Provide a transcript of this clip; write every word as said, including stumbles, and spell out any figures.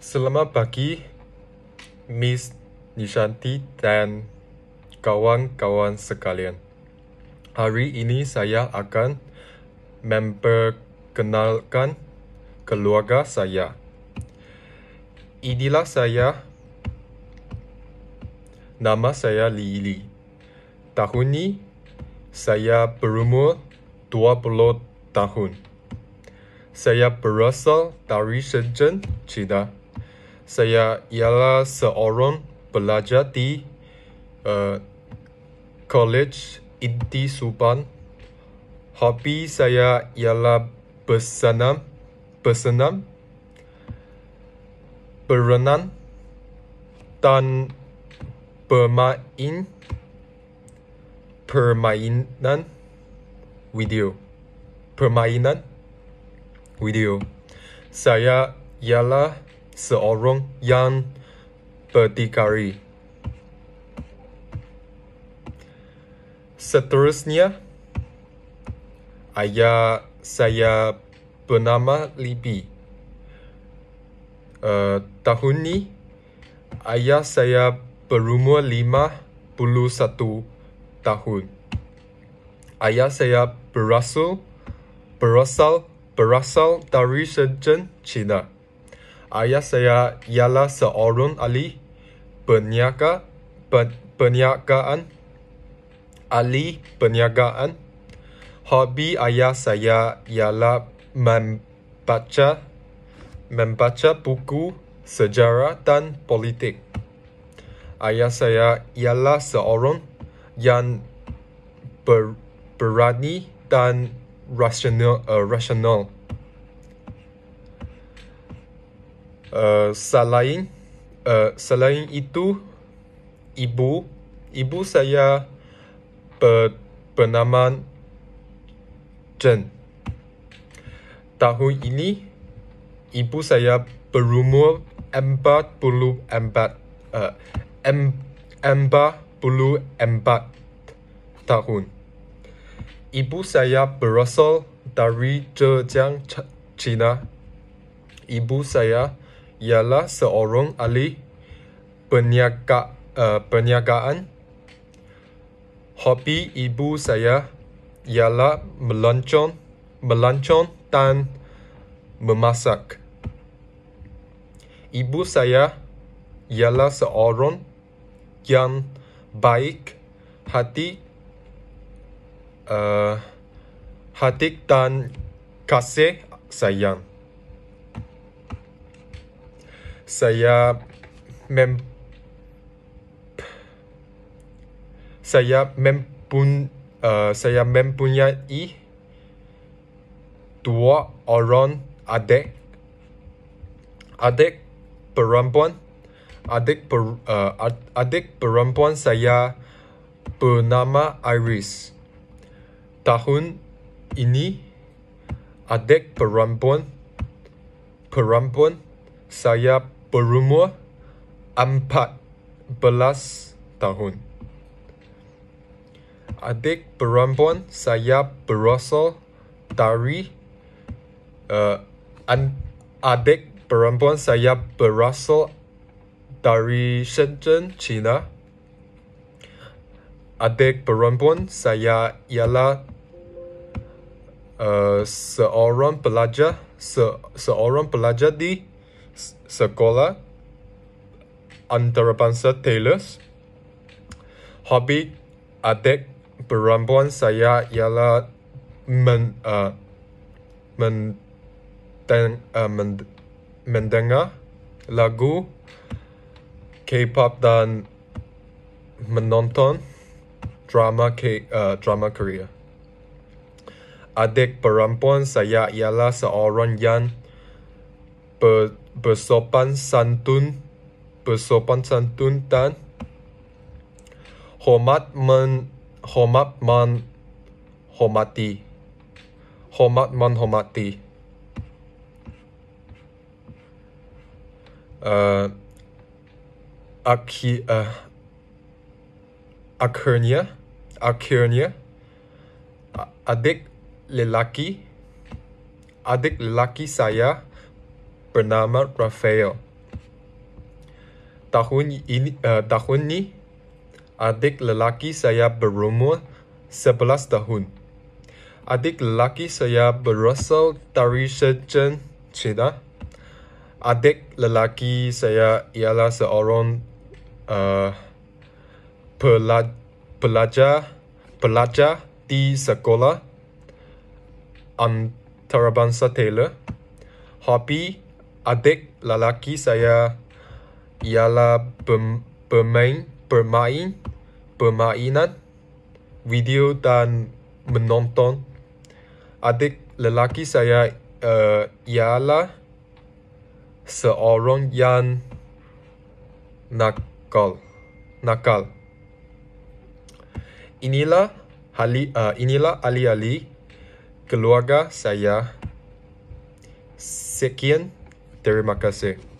Selamat pagi, Miss Nishanti dan kawan-kawan sekalian. Hari ini saya akan memperkenalkan keluarga saya. Inilah saya. Nama saya Lili. Tahun ini saya berumur dua puluh tahun. Saya berasal dari Shenzhen, China. Saya ialah seorang pelajar di uh, College Inti Suban. Hobi saya ialah bersenam, bersenam, berenang dan bermain permainan video. Permainan video. Saya ialah seorang yang berdikari. Seterusnya, ayah saya bernama Libi. Uh, tahun ini, ayah saya berumur lima puluh satu tahun. Ayah saya berasal berasal berasal dari Shenzhen, China. Ayah saya ialah seorang ahli perniaga, pen, perniagaan, ahli perniagaan. Hobi ayah saya ialah membaca, membaca buku sejarah dan politik. Ayah saya ialah seorang yang ber, berani dan rasional. Uh, rasional. Uh, selain uh, selain itu, ibu ibu saya ber, bernama Jen. Tahun ini, ibu saya berumur empat puluh empat uh, empat puluh empat tahun. Ibu saya berasal dari Zhejiang, China. Ibu saya ialah seorang ahli perniaga, uh, perniagaan. Hobi ibu saya ialah melancong, melancong dan memasak. Ibu saya ialah seorang yang baik hati, uh, hati dan kasih sayang. Saya mem saya mempun uh, saya mempunyai dua orang adik adik perempuan. Adik per, uh, adik perempuan saya bernama Iris. Tahun ini, adik perempuan perempuan saya berumur empat belas tahun. Adik perempuan saya berasal dari uh, an, adik perempuan saya berasal dari Shenzhen, China. Adik perempuan saya ialah uh, seorang pelajar se, seorang pelajar di sekolah antarabangsa Taylors. Hobi adik perempuan saya ialah men, uh, men, ten, uh, men, mendengar lagu K-pop dan menonton drama K, uh, drama Korea. Adik perempuan saya ialah seorang yang ber, bersopan santun, bersopan santun dan hormat men, hormat men, hormati, hormat menghormati. Uh, akhi, uh, akhirnya, akhirnya, adik lelaki, adik lelaki saya bernama Rafael. tahun ini uh, tahun ini adik lelaki saya berumur sebelas tahun. Adik lelaki saya berasal dari Shenzhen, China. Adik lelaki saya ialah seorang uh, pela, pelajar pelajar di sekolah antarabangsa Taylor. Hobi adik lelaki saya ialah bermain, bermain, permainan video dan menonton. Adik lelaki saya uh, ialah seorang yang nakal. Nakal. Inilah hali, uh, inilah ahli-ahli keluarga saya. Sekian, terima kasih.